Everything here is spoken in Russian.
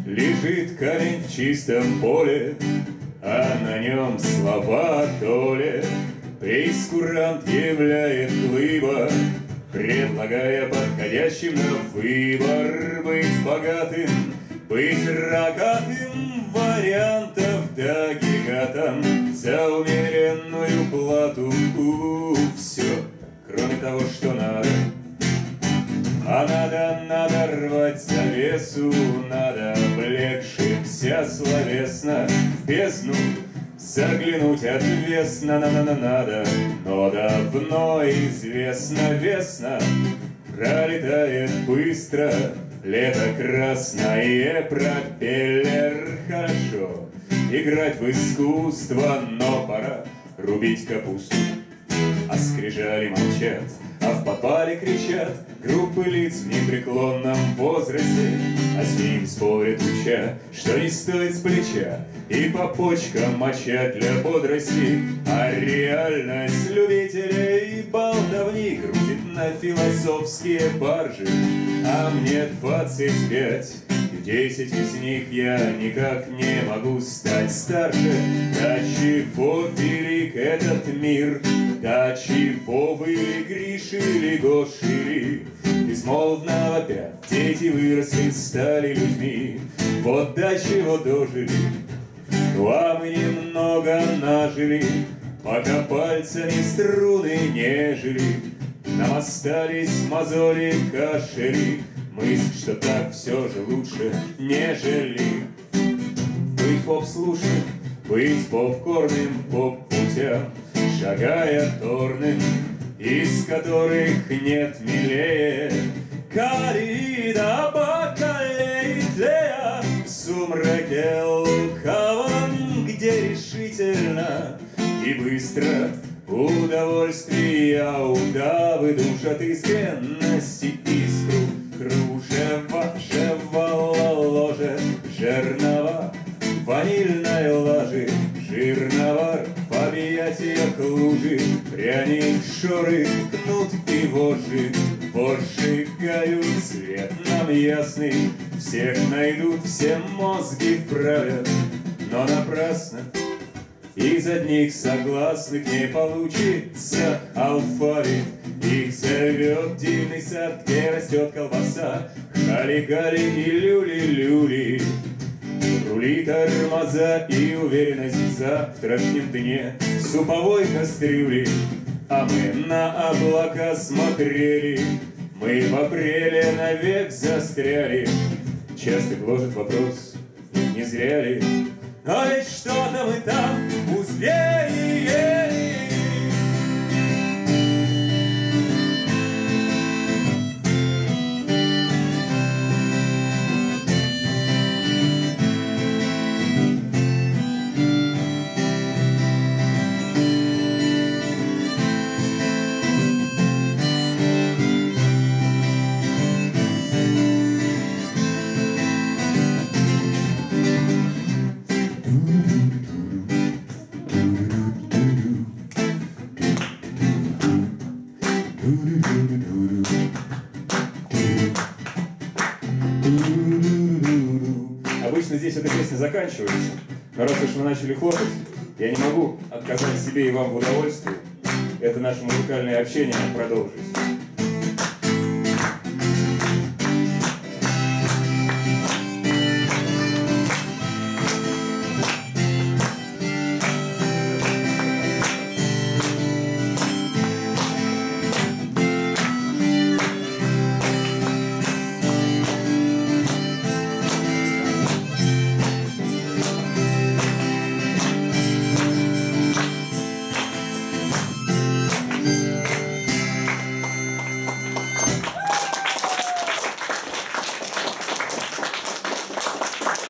Лежит камень в чистом поле, а на нем слова Толе. Прейскурант являет глыба, предлагая подходящим на выбор. Быть богатым, быть рогатым, вариантов до гигатом. За умеренную плату все, кроме того, что надо. А надо рвать завесу, надо облегшимся словесно в бездну заглянуть отвесно, надо. Но давно известно, весна пролетает быстро, лето красное, пропеллер. Хорошо играть в искусство, но пора рубить капусту. А скрижали молчат, а в подвале кричат группы лиц в непреклонном возрасте. А с ним спорят уча, что не стоит с плеча и по почкам мочать для бодрости. А реальность любителей болтовни грузит на философские баржи. А мне 25, и в 10 из них я никак не могу стать старше. До чего велик этот мир, до чего вы ли грешили, гошили? Безмолвно вопя, дети выросли, стали людьми. Вот до чего дожили. Ну а мы немного нажили, пока пальцами струны нежели. Нам остались мозоли, кашели, мысль, что так все же лучше, нежели быть поп-слушным, быть попкорным поп-путям, шагая торным, из которых нет милее. Коррида бакалея в сумраке лукавом, где решительно и быстро удовольствия удавы душат искренности искру. Кружево, жевало ложе, жернова ванильной лажи, жирновар в объятиях лужи, пряник, шоры, кнут и вожжи. Вожжи гают свет нам ясный, всех найдут, все мозги вправят, но напрасно. Из одних согласных не получится алфавит. Их зовет дивный сад, где растет колбаса, хали-гали и люли-люли. Рули тормоза и уверенность в завтрашнем дне суповой кастрюли. А мы на облака смотрели, мы в апреле навек застряли. Часто гложет вопрос, не зря ли? Но ведь что-то мы там узрели. Обычно здесь эта песня заканчивается, но раз уж мы начали хлопать, я не могу отказать себе и вам в удовольствии это наше музыкальное общение продолжить.